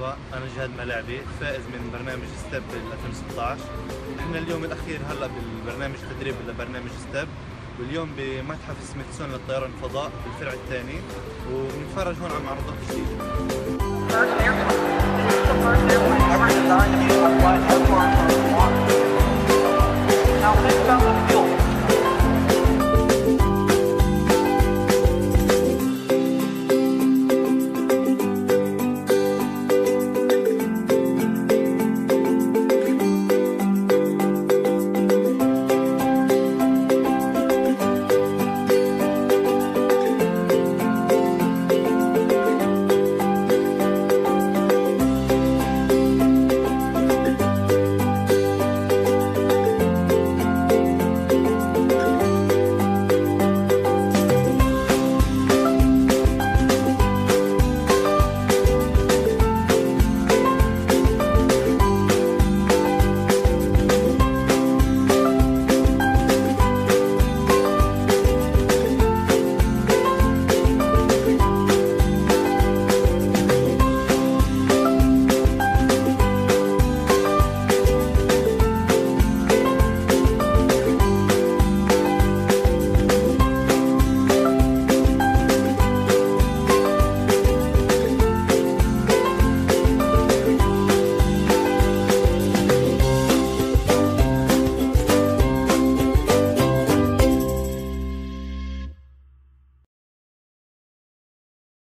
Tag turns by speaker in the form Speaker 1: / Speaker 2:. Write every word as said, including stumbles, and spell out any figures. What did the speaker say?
Speaker 1: مرحبا، أنا جهاد ملاعبي فائز من برنامج ستيب ألفين وستة عشر. نحن اليوم الأخير هلا بالبرنامج تدريب لبرنامج ستيب، واليوم بمتحف سميثسون للطيران الفضاء بالفرع الثاني، وبنتفرج هون على معروضات جديدة.